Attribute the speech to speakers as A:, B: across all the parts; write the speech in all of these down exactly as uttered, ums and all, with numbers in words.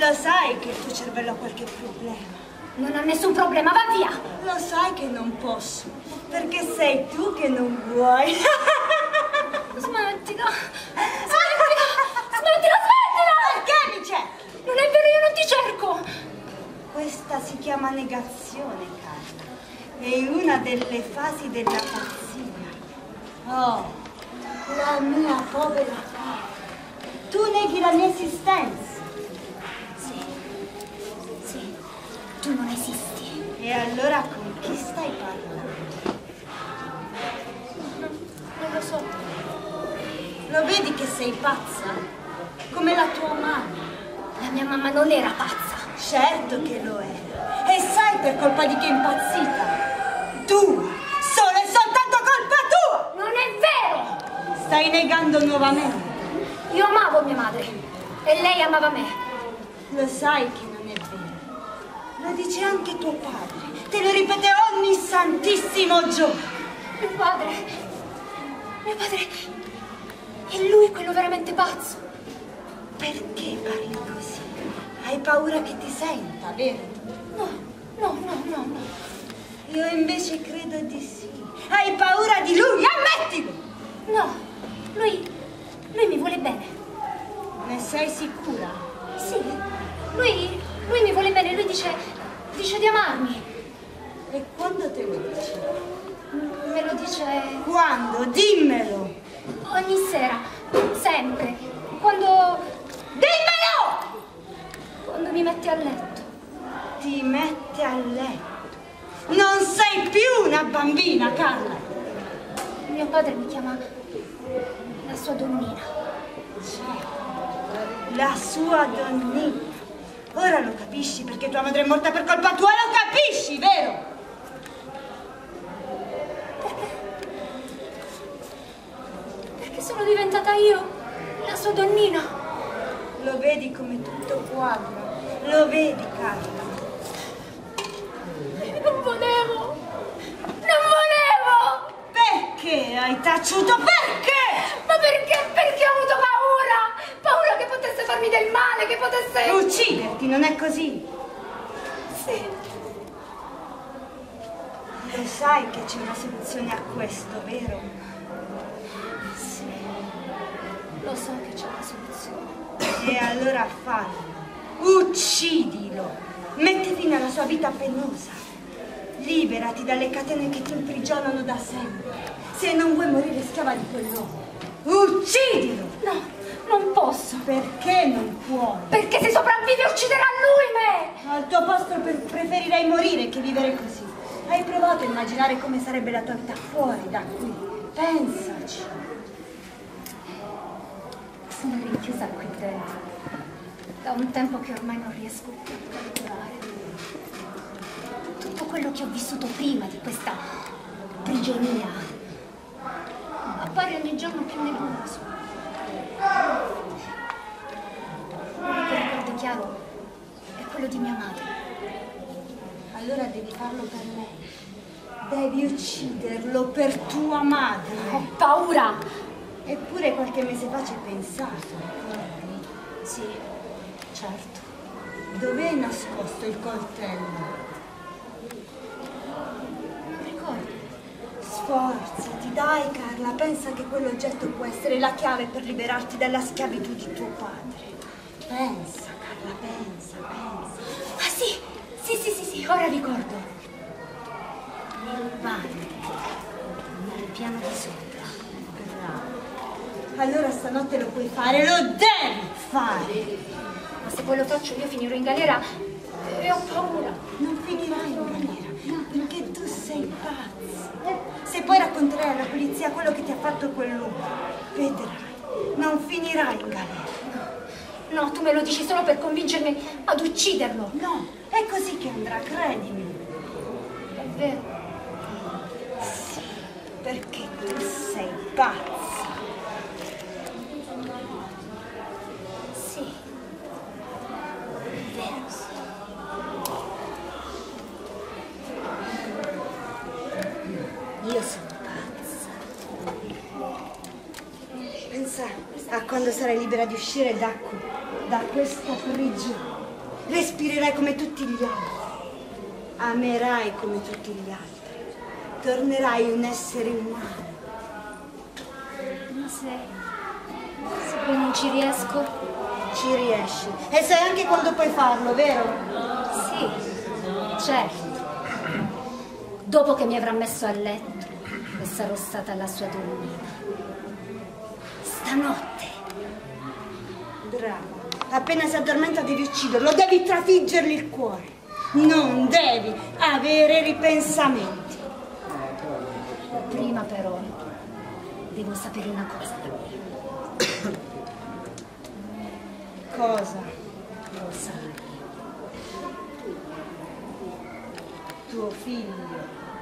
A: Lo sai che il tuo cervello ha qualche problema?
B: Non ha nessun problema, va via!
A: Lo sai che non posso, perché sei tu che non vuoi.
B: Smettila! Smettila! Smettila, smettila!
A: Perché mi cerchi?
B: Non è vero, io non ti cerco!
A: Questa si chiama negazione, Carla. È una delle fasi della pazzia. Oh, la mia povera Carla. Tu neghi la mia esistenza.
B: Sì, sì, tu non esisti.
A: E allora con chi stai parlando?
B: Non lo so.
A: Lo vedi che sei pazza? Come la tua mamma.
B: La mia mamma non era pazza.
A: Certo che lo era. E sai per colpa di chi è impazzita? Tu! Solo e soltanto colpa tua!
B: Non è vero!
A: Stai negando nuovamente.
B: Io amavo mia madre e lei amava me.
A: Lo sai che non è vero. Lo dice anche tuo padre. Te lo ripete ogni santissimo giorno.
B: Mio padre... Mio padre... È lui quello veramente pazzo.
A: Perché parli così? Hai paura che ti senta, vero?
B: No, no, no, no, no.
A: Io invece credo di sì. Hai paura di lui, ammettilo!
B: No, lui... lui mi vuole bene.
A: Ne sei sicura?
B: Sì, lui... lui mi vuole bene, lui dice... dice di amarmi.
A: E quando te lo dice?
B: Me lo dice...
A: Quando? Dimmelo!
B: Ogni sera, sempre. Quando...
A: Dimmelo!
B: quando mi mette a letto.
A: Ti mette a letto. Non sei più una bambina, Carla.
B: Mio padre mi chiama la sua donnina.
A: Certo, la sua donnina. Ora lo capisci perché tua madre è morta per colpa tua, lo capisci, vero?
B: Perché? Perché sono diventata io la sua donnina.
A: Lo vedi come tutto quadra? Lo vedi, Carla?
B: Non volevo! Non volevo!
A: Perché hai taciuto? Perché?
B: Ma perché? Perché ho avuto paura! Paura che potesse farmi del male, che potesse...
A: Ucciderti, non è così?
B: Sì.
A: Lo sai che c'è una soluzione a questo, vero?
B: Sì. Lo so che c'è una soluzione.
A: E allora fallo. Uccidilo. Metti fine alla sua vita penosa. Liberati dalle catene che ti imprigionano da sempre. Se non vuoi morire schiava di quell'uomo. Uccidilo!
B: No, non posso.
A: Perché non puoi?
B: Perché se sopravvive ucciderà lui me!
A: Al tuo posto per- preferirei morire che vivere così. Hai provato a immaginare come sarebbe la tua vita fuori da qui? Pensaci.
B: Sono rinchiusa qui dentro. Da un tempo che ormai non riesco più a calcolare. Tutto quello che ho vissuto prima di questa prigionia appare ogni giorno più nebuloso. L'unico ricordo chiaro è quello di mia madre.
A: Allora devi farlo per lei. Devi ucciderlo per tua madre.
B: Ho paura!
A: Eppure qualche mese fa ci hai pensato, ricordi?
B: Sì, certo.
A: Dov'è nascosto il coltello?
B: Non ricordo.
A: Sforzati, dai Carla, pensa che quell'oggetto può essere la chiave per liberarti dalla schiavitù di tuo padre. Pensa, Carla, pensa, pensa.
B: Ah sì, sì, sì, sì, sì, ora ricordo.
A: Nel bagno, nel piano di sopra. Bravo. Allora stanotte lo puoi fare, lo devi fare.
B: Ma se poi lo faccio io finirò in galera e ho paura.
A: Non finirai in galera, perché tu sei pazza. Se poi racconterai alla polizia quello che ti ha fatto quell'uomo, vedrai, non finirai in galera.
B: No, tu me lo dici solo per convincermi ad ucciderlo.
A: No, è così che andrà, credimi.
B: È vero.
A: Sì, perché tu sei pazza.
B: Sì, è vero, sì.
A: Io sono pazza. Pensa a quando sarai libera di uscire da qui, da questa prigione. respirerai come tutti gli altri, amerai come tutti gli altri, tornerai un essere umano.
B: Ma se... se poi non ci riesco?
A: Ci riesci. E sai anche quando puoi farlo, vero?
B: Sì, certo. Dopo che mi avrà messo a letto e sarò stata la sua donnina. Stanotte.
A: Brava. Appena si addormenta devi ucciderlo, devi trafiggergli il cuore. Non devi avere ripensamenti.
B: Prima però devo sapere una cosa.
A: Cosa?
B: Lo sai.
A: Tuo figlio.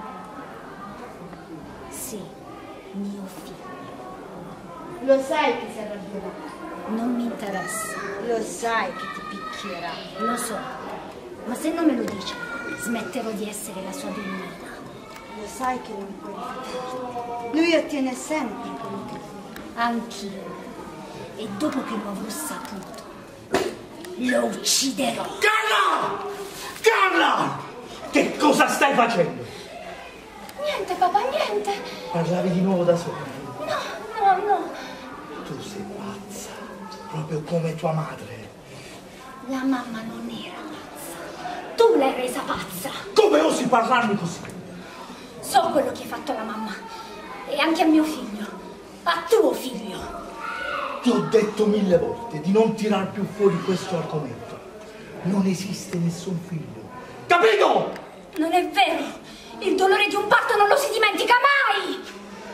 B: Sì, mio figlio.
A: Lo sai che si arrabbierà.
B: Non mi interessa.
A: Lo sai che ti picchierà.
B: Lo so. Ma se non me lo dice, smetterò di essere la sua donnina.
A: Lo sai che non puoi rifiutarti. Lui ottiene sempre quello che vuole.
B: Anch'io. E dopo che lo avrò saputo, lo ucciderò.
C: Carla! Carla! Che cosa stai facendo?
B: Niente, papà, niente.
C: Parlavi di nuovo da sola.
B: No, no, no.
C: Tu sei pazza, proprio come tua madre.
B: La mamma non era pazza. Tu l'hai resa pazza.
C: Come osi parlarmi così?
B: So quello che hai fatto alla mamma. E anche a mio figlio. A tuo figlio.
C: Ti ho detto mille volte di non tirar più fuori questo argomento. Non esiste nessun figlio. Capito?
B: Non è vero. Il dolore di un parto non lo si dimentica mai.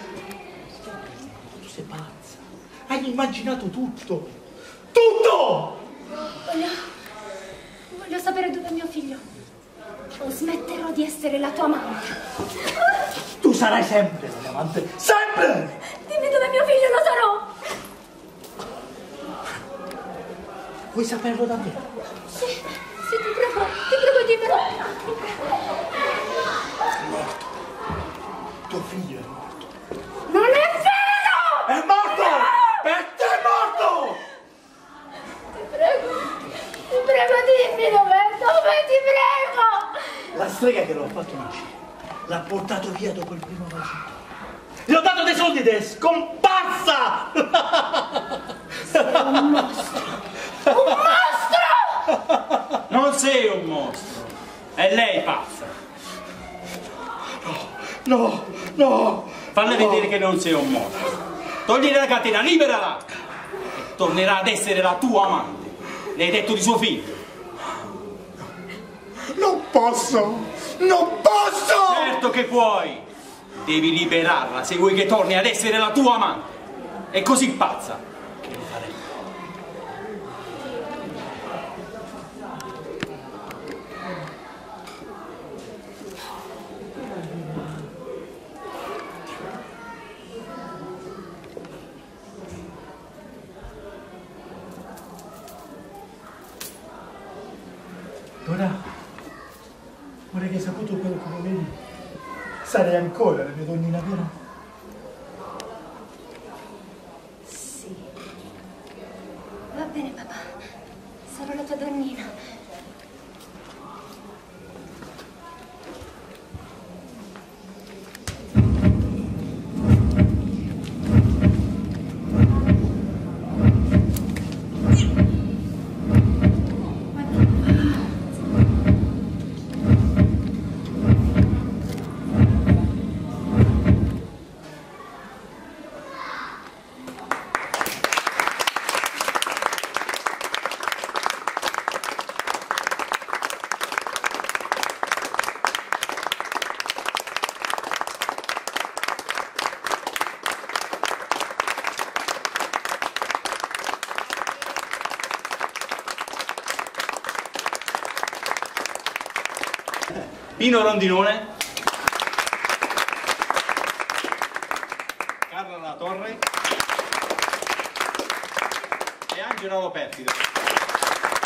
C: Tu sei pazza. Hai immaginato tutto. Tutto!
B: Voglio... Voglio sapere dove è mio figlio. O smetterò di essere la tua mamma.
C: Tu sarai sempre la mia amante. Sempre!
B: Dimmi dove è mio figlio, lo sarò.
C: Vuoi saperlo davvero?
B: Sì, sì, ti prego, ti prego, dimmelo.
C: È morto. Tuo figlio è morto.
B: Non è vero!
C: È morto! Per te è morto!
B: Ti prego, ti prego, dimmi dov'è, dove, ti prego!
C: La strega che lo ha fatto nascere l'ha portato via dopo il primo vagito. Gli ho dato dei soldi ed è scomparsa!
B: Sei un mostro! Un mostro!
D: Non sei un mostro, è lei pazza.
C: No, no, no!
D: Falle
C: no.
D: vedere che non sei un mostro. Togli la catena, liberala! E tornerà ad essere la tua amante. Le hai detto di suo figlio.
C: Non posso! Non posso!
D: Certo che puoi! Devi liberarla se vuoi che torni ad essere la tua amante. È così pazza che lo farei.
C: Ora, ora che hai saputo quello che volevi, sarai ancora la mia donnina, vero?
B: Sì. Va bene, papà. Sarò la tua donnina.
D: Pino Rondinone, Carla La Torre e Angela Lopertide.